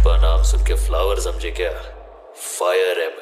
पुष्पा नाम सुन के फ्लावर समझे क्या? फायर है मैं।